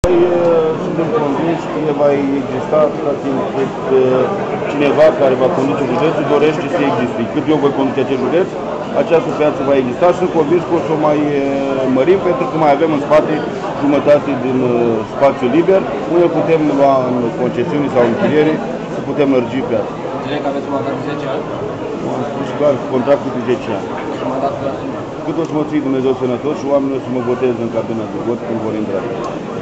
Suntem convinși că va exista atâta timp cât cineva care va conduce județul dorește să existe. Cât eu voi conduce acest județ, această piață va exista și sunt convins că o să o mai mărim, pentru că mai avem în spate jumătate din spațiu liber, unde putem lua în concesiuni sau în închiriere să putem lărgi piața. Înțeleg că aveți un mandat de 10 ani? Am spus clar, contractul de 10 ani. Și mandatul la Cât o să mă ții Dumnezeu sănătos și oamenii o să mă voteze în cabina de vot când vor intra.